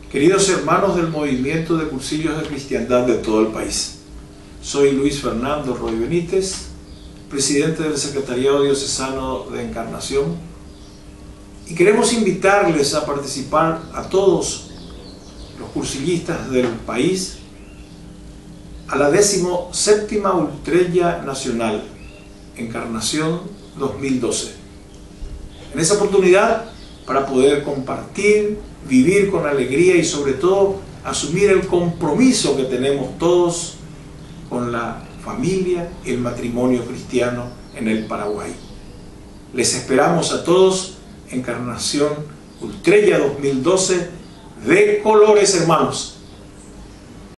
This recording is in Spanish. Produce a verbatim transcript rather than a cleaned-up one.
Queridos hermanos del movimiento de cursillos de cristiandad de todo el país, soy Luis Fernando Roy Benítez, presidente del Secretariado Diocesano de Encarnación, y queremos invitarles a participar a todos los cursillistas del país a la décimo séptima Ultrella Nacional Encarnación dos mil doce. En esa oportunidad, para poder compartir, vivir con alegría y sobre todo asumir el compromiso que tenemos todos con la familia y el matrimonio cristiano en el Paraguay. Les esperamos a todos, Encarnación Ultrella dos mil doce, de colores, hermanos.